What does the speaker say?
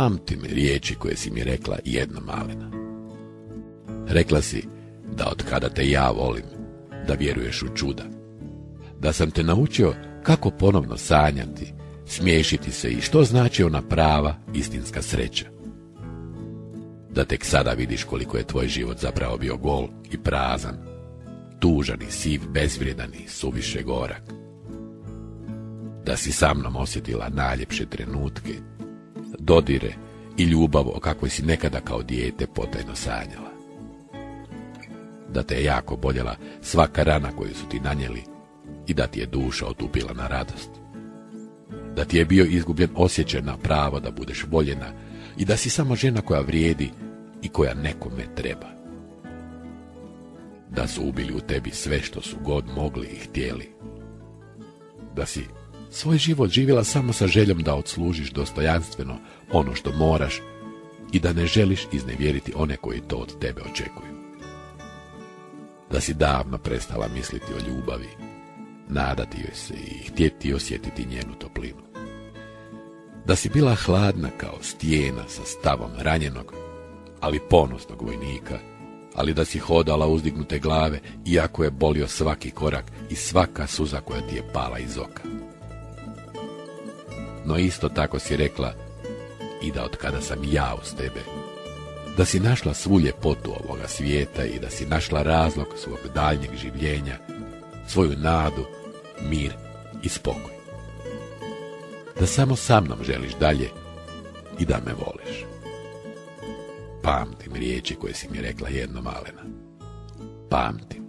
Pamtim riječi koje si mi rekla jedna malena. Rekla si da od kada te ja volim, da vjeruješ u čuda. Da sam te naučio kako ponovno sanjati, smiješiti se i što znači ona prava, istinska sreća. Da tek sada vidiš koliko je tvoj život zapravo bio gol i prazan, tužan i siv, bezvrijedan i suviše gorak. Da si sa mnom osjetila najljepše trenutke, dodire i ljubav o kakvoj si nekada kao dijete potajno sanjala. Da te je jako boljela svaka rana koju su ti nanijeli i da ti je duša otupila na radost. Da ti je bio izgubljen osjećaj na pravo da budeš voljena i da si samo žena koja vrijedi i koja nekome treba. Da su ubili u tebi sve što su god mogli i htjeli. Da si svoj život živjela samo sa željom da odslužiš dostojanstveno ono što moraš i da ne želiš iznevjeriti one koji to od tebe očekuju. Da si davno prestala misliti o ljubavi, nadati joj se i htjeti osjetiti njenu toplinu. Da si bila hladna kao stijena sa stavom ranjenog, ali ponosnog vojnika, ali da si hodala uzdignute glave, iako je bolio svaki korak i svaka suza koja ti je pala iz oka. No isto tako si rekla i da od kada sam ja uz tebe, da si našla svu ljepotu ovoga svijeta i da si našla razlog svog daljnjeg življenja, svoju nadu, mir i spokoj. Da samo sa mnom želiš dalje i da me voliš. Pamtim riječi koje si mi rekla jedno malena. Pamtim.